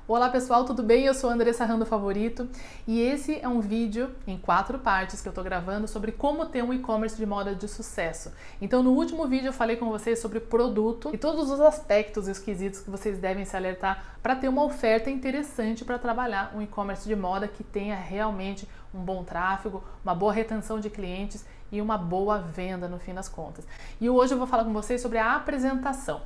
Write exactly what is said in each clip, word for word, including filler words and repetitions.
Olá pessoal, tudo bem? Eu sou a Andressa Rando Favorito e esse é um vídeo em quatro partes que eu tô gravando sobre como ter um e-commerce de moda de sucesso. Então no último vídeo eu falei com vocês sobre produto e todos os aspectos e os quesitos que vocês devem se alertar para ter uma oferta interessante para trabalhar um e-commerce de moda que tenha realmente um bom tráfego, uma boa retenção de clientes e uma boa venda no fim das contas. E hoje eu vou falar com vocês sobre a apresentação.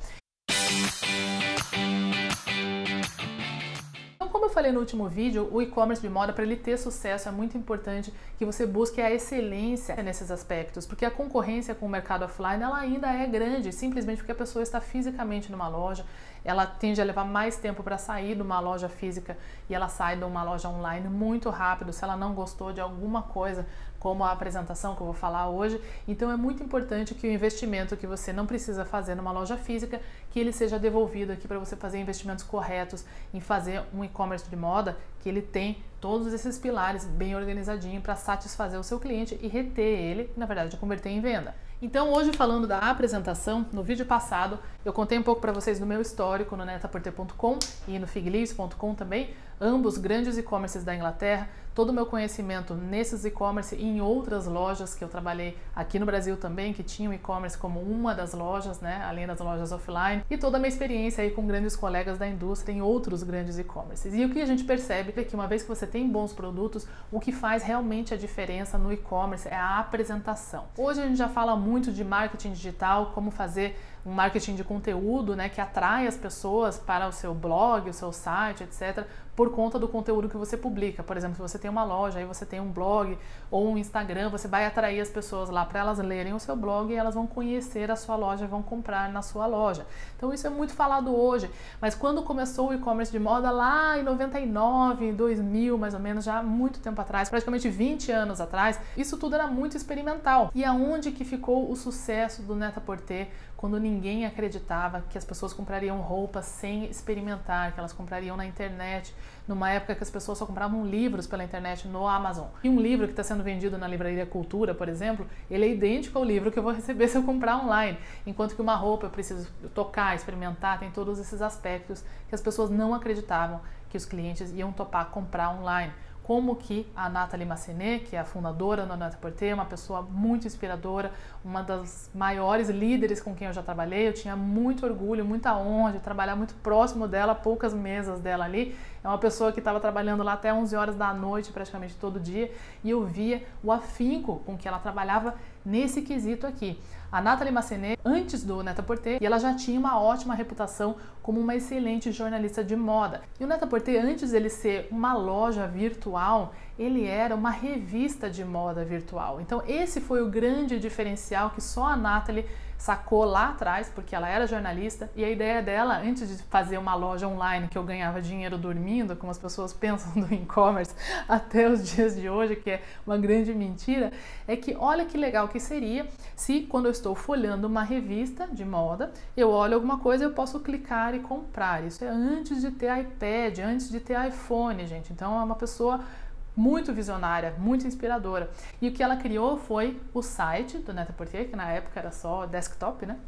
Como eu falei no último vídeo, o e-commerce de moda, para ele ter sucesso, é muito importante que você busque a excelência nesses aspectos, porque a concorrência com o mercado offline ela ainda é grande, simplesmente porque a pessoa está fisicamente numa loja, ela tende a levar mais tempo para sair de uma loja física e ela sai de uma loja online muito rápido, se ela não gostou de alguma coisa, como a apresentação que eu vou falar hoje. Então é muito importante que o investimento que você não precisa fazer numa loja física, que ele seja devolvido aqui para você fazer investimentos corretos em fazer um e-commerce de moda, que ele tem todos esses pilares bem organizadinho para satisfazer o seu cliente e reter ele, na verdade, converter em venda. Então hoje, falando da apresentação, no vídeo passado eu contei um pouco para vocês do meu histórico no net a porter ponto com e no fig leaves ponto com também, ambos grandes e-commerces da Inglaterra, todo o meu conhecimento nesses e-commerce e em outras lojas que eu trabalhei aqui no Brasil também, que tinham e-commerce como uma das lojas, né, além das lojas offline, e toda a minha experiência aí com grandes colegas da indústria em outros grandes e-commerces. E o que a gente percebe é que uma vez que você tem bons produtos, o que faz realmente a diferença no e-commerce é a apresentação. Hoje a gente já fala muito de marketing digital, como fazer um marketing de conteúdo, né, que atrai as pessoas para o seu blog, o seu site, etcétera, por conta do conteúdo que você publica. Por exemplo, se você tem uma loja, aí você tem um blog ou um Instagram, você vai atrair as pessoas lá para elas lerem o seu blog e elas vão conhecer a sua loja e vão comprar na sua loja. Então isso é muito falado hoje, mas quando começou o e-commerce de moda lá em noventa e nove, em dois mil mais ou menos, já há muito tempo atrás, praticamente vinte anos atrás, isso tudo era muito experimental. E aonde que ficou o sucesso do net a porter quando ninguém acreditava que as pessoas comprariam roupas sem experimentar, que elas comprariam na internet, numa época que as pessoas só compravam livros pela internet no Amazon. E um livro que está sendo vendido na Livraria Cultura, por exemplo, ele é idêntico ao livro que eu vou receber se eu comprar online, enquanto que uma roupa eu preciso tocar, experimentar, tem todos esses aspectos que as pessoas não acreditavam que os clientes iam topar comprar online. Como que a Nathalie Massenet, que é a fundadora do net a porter, uma pessoa muito inspiradora, uma das maiores líderes com quem eu já trabalhei, eu tinha muito orgulho, muita honra de trabalhar muito próximo dela, poucas mesas dela ali. É uma pessoa que estava trabalhando lá até onze horas da noite, praticamente todo dia, e eu via o afinco com que ela trabalhava nesse quesito aqui. A Nathalie Massenet, antes do net a porter, e ela já tinha uma ótima reputação como uma excelente jornalista de moda. E o net a porter, antes dele ser uma loja virtual, ele era uma revista de moda virtual. Então esse foi o grande diferencial que só a Nathalie sacou lá atrás, porque ela era jornalista, e a ideia dela, antes de fazer uma loja online que eu ganhava dinheiro dormindo, como as pessoas pensam do e-commerce até os dias de hoje, que é uma grande mentira, é que olha que legal que seria se, quando eu estou folhando uma revista de moda, eu olho alguma coisa e eu posso clicar e comprar. Isso é antes de ter iPad, antes de ter iPhone, gente. Então é uma pessoa muito visionária, muito inspiradora. E o que ela criou foi o site do net a porter, que na época era só desktop, né?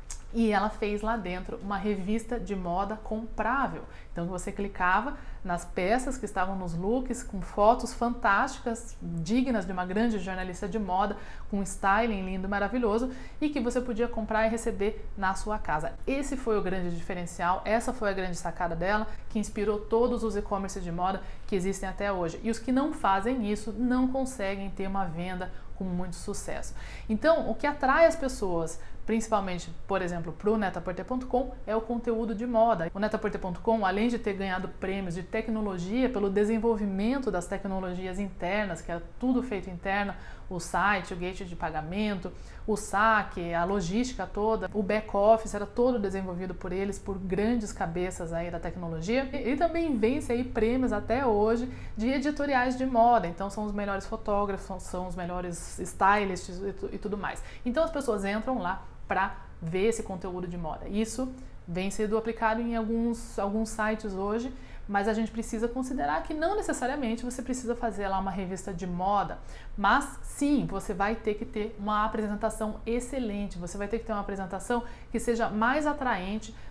E ela fez lá dentro uma revista de moda comprável. Então você clicava nas peças que estavam nos looks, com fotos fantásticas, dignas de uma grande jornalista de moda, com styling lindo, maravilhoso, e que você podia comprar e receber na sua casa. Esse foi o grande diferencial, essa foi a grande sacada dela, que inspirou todos os e-commerce de moda que existem até hoje. E os que não fazem isso não conseguem ter uma venda com muito sucesso. Então, o que atrai as pessoas, principalmente, por exemplo, para o net a porter ponto com, é o conteúdo de moda. O net a porter ponto com, além de ter ganhado prêmios de tecnologia pelo desenvolvimento das tecnologias internas, que era tudo feito interno, o site, o gateway de pagamento, o saque, a logística toda, o back-office era todo desenvolvido por eles, por grandes cabeças aí da tecnologia. E, e também vence aí prêmios até hoje de editoriais de moda, então são os melhores fotógrafos, são os melhores stylists e, e tudo mais. Então as pessoas entram lá para ver esse conteúdo de moda. Isso vem sendo aplicado em alguns, alguns sites hoje, mas a gente precisa considerar que não necessariamente você precisa fazer lá uma revista de moda, mas sim, você vai ter que ter uma apresentação excelente, você vai ter que ter uma apresentação que seja mais atraente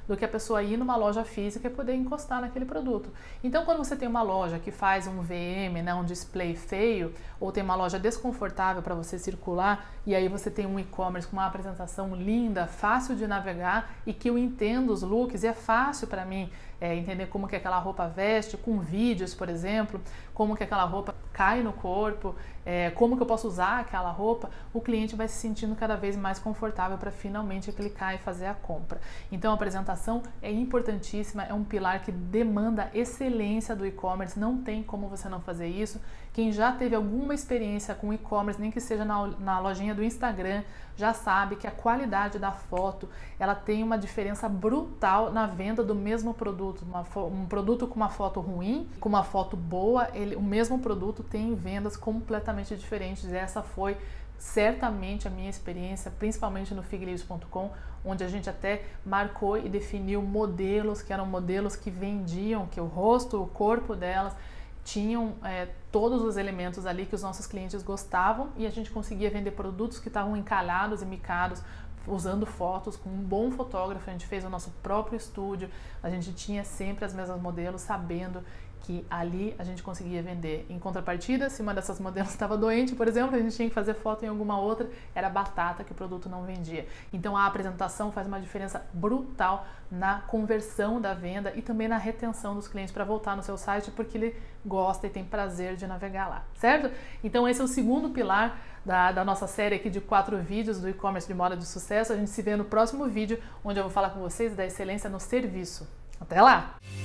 do que a pessoa ir numa loja física e poder encostar naquele produto. Então, quando você tem uma loja que faz um V M, né, um display feio, ou tem uma loja desconfortável para você circular, e aí você tem um e-commerce com uma apresentação linda, fácil de navegar e que eu entendo os looks e é fácil para mim é, entender como que aquela roupa veste, com vídeos, por exemplo, como que aquela roupa cai no corpo, é, como que eu posso usar aquela roupa, o cliente vai se sentindo cada vez mais confortável para finalmente clicar e fazer a compra. Então a apresentação é importantíssima, é um pilar que demanda excelência do e-commerce, não tem como você não fazer isso. Quem já teve alguma experiência com e-commerce, nem que seja na, na lojinha do Instagram, já sabe que a qualidade da foto, ela tem uma diferença brutal na venda do mesmo produto. Uma, um produto com uma foto ruim, com uma foto boa, ele, o mesmo produto tem vendas completamente diferentes. E essa foi certamente a minha experiência, principalmente no fig leaves ponto com, onde a gente até marcou e definiu modelos, que eram modelos que vendiam, que o rosto, o corpo delas tinham é, todos os elementos ali que os nossos clientes gostavam e a gente conseguia vender produtos que estavam encalhados e micados, usando fotos com um bom fotógrafo. A gente fez o nosso próprio estúdio, a gente tinha sempre as mesmas modelos, sabendo que ali a gente conseguia vender. Em contrapartida, se uma dessas modelos estava doente, por exemplo, a gente tinha que fazer foto em alguma outra, era batata que o produto não vendia. Então a apresentação faz uma diferença brutal na conversão da venda e também na retenção dos clientes para voltar no seu site, porque ele gosta e tem prazer de navegar lá, certo? Então esse é o segundo pilar da, da nossa série aqui de quatro vídeos do e-commerce de moda de sucesso. A gente se vê no próximo vídeo, onde eu vou falar com vocês da excelência no serviço. Até lá!